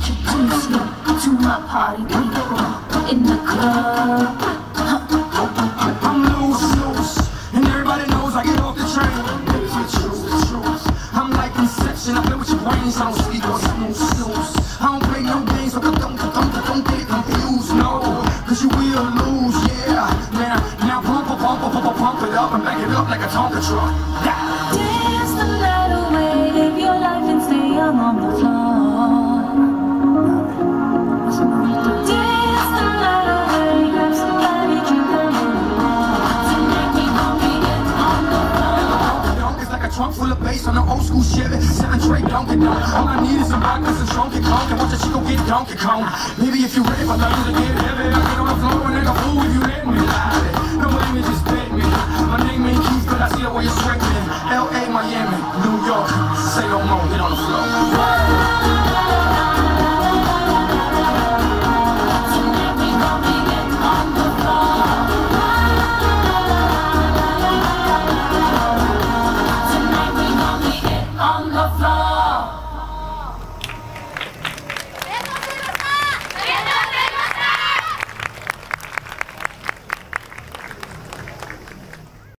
introduce you to my party people in the club. I'm loose, and everybody knows I get off the train. Baby, the truth. I'm like Inception, I play with your brains, I don't sleep or snooze. I don't play no games, so don't get confused, no. Cause you will lose, yeah. Now pump it up and back it up like a Tonka truck. Dance the night away, live your life and stay young on the floor. Dance the night away, grab somebody, drink a little more. Tonight we gon' be getting on the floor. It's like a trunk full of bass on an old school Chevy. 7 Trey Donkey Kong. All I need is some vodka, some Donkey Kong, and watch a chico get Donkey Kong. Maybe if you ready for things to get heavy, I'll get on the floor and act a fool if you let me. No limit, just bet me. My name ain't Keith, but I see the way you're sweating. L.A., Miami, New York. Say no more, get on the floor.